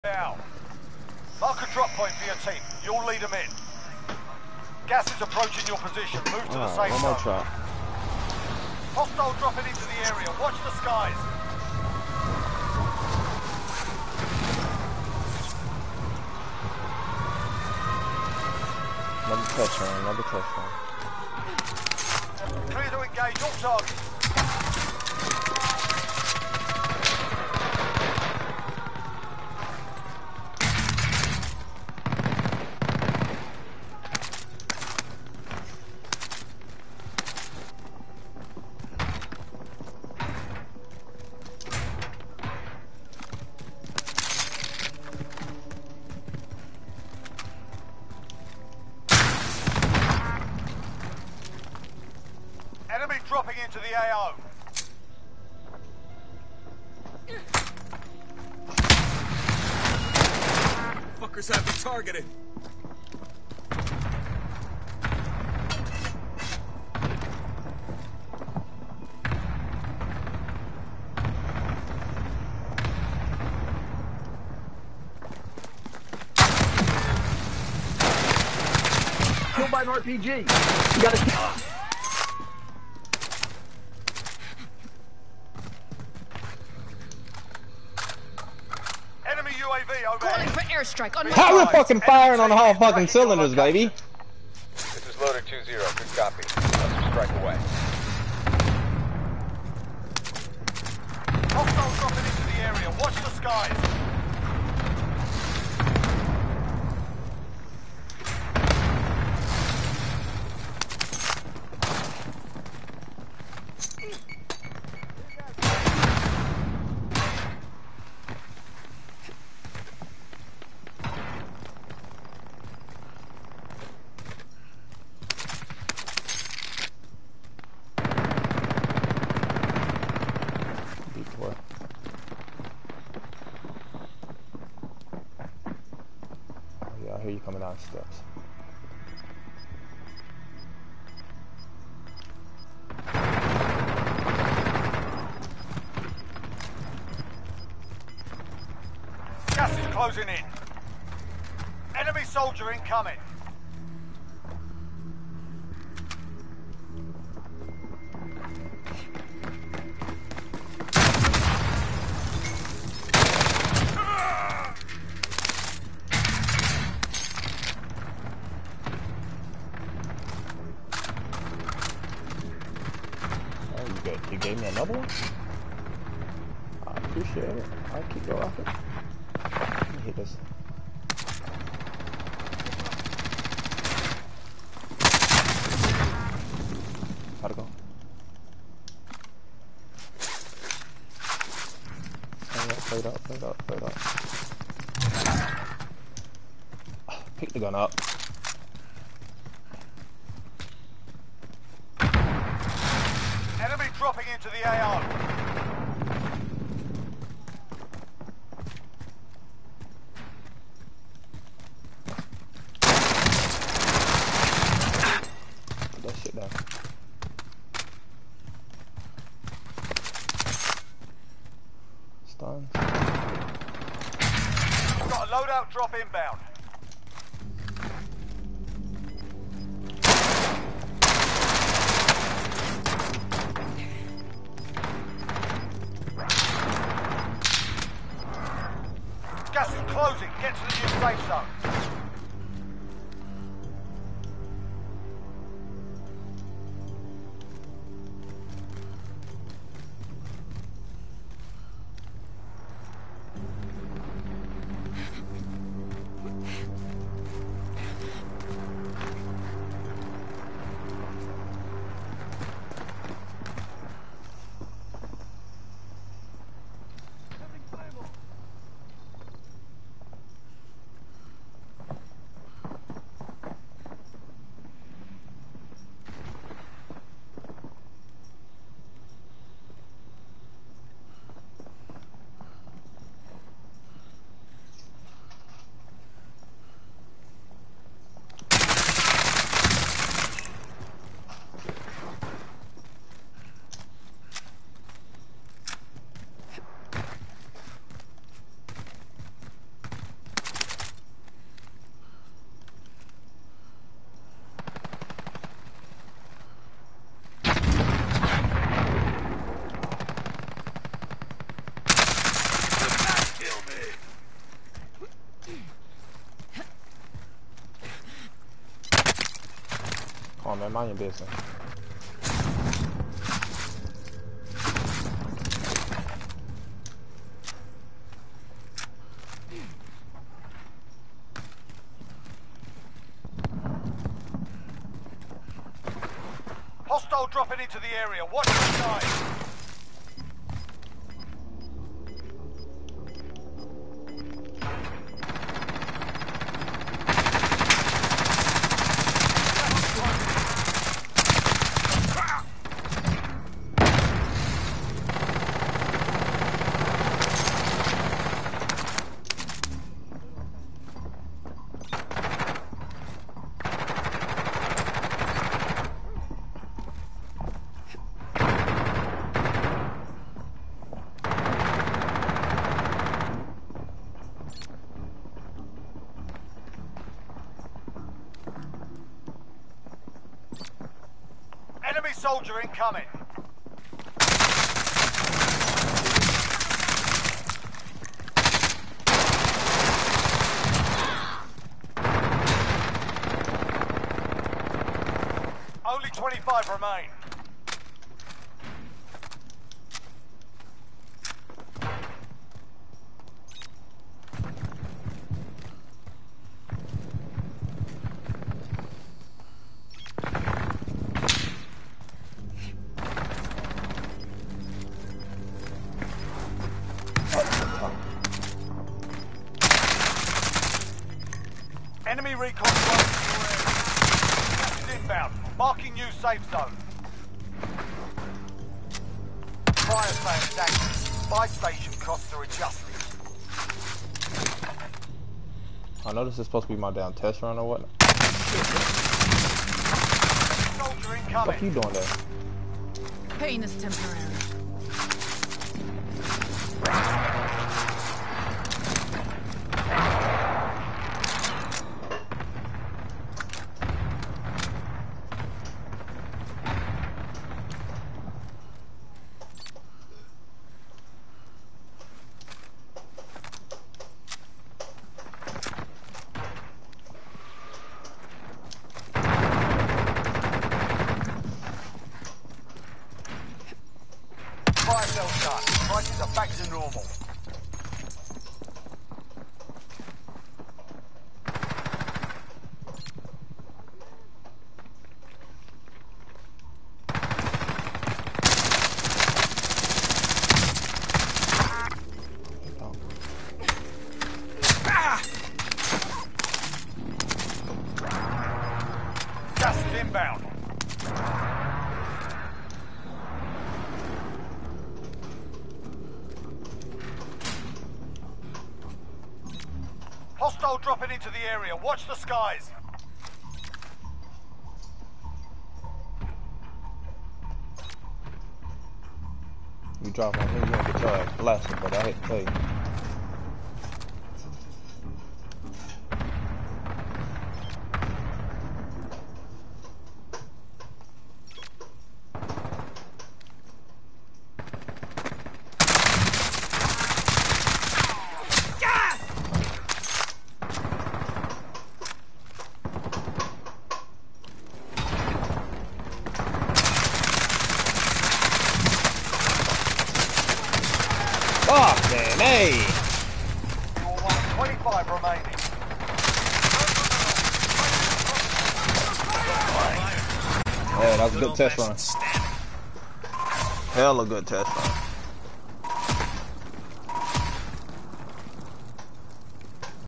Now, mark a drop point for your team. You'll lead them in. Gas is approaching your position. Move to the safe one more zone. shot. Hostile dropping into the area. Watch the skies. Another touchdown. Clear to engage all targets. Enemy dropping into the AO. Fuckers have me targeted. Killed by an RPG. You gotta. Enemy UAV over. Calling for airstrike on my How we guard. fucking firing on all fucking cylinders, baby? This is loader 2-0. Good copy. Let's strike away. Hostiles dropping into the area. Watch the skies. I hear you coming down the steps. Gas is closing in. Enemy soldier incoming. You gave me another one? I appreciate it. I'll keep your rocket. Let me hit this. How'd it go? Played up. Pick the gun up. Enemy dropping into the AO. Put that shit down. Stuns. Got a loadout drop inbound. Gas is closing. Get to the new safe zone. man. Mind your business. Hostile dropping into the area. Watch the sky. Enemy soldier incoming. Only 25 remain. Enemy recon close to your area. Gas is inbound. Marking new safe zone. Fire sale is active. Buy station costs are adjusted. I know this is supposed to be my damn test run or whatnot. Soldier What incoming. are you doing there? Pain is temporary. Fire sale done. Prices are back to normal. Gas is inbound. Hostile dropping into the area. Watch the skies. You drop on me, you gonna get your ass blasted, but I hate to tell you. Fuck, man, hey! You're 125 remaining. Yeah, that was a good test run. Hell, a good test run.